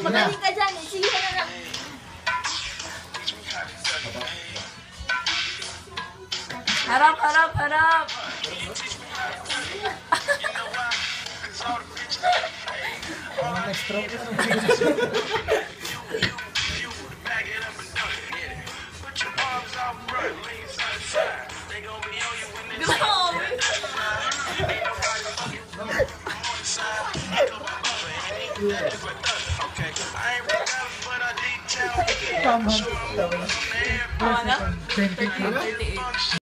magaling ka dyan eh. Sige ka na lang. Harap, harap, harap. Tama na? 28.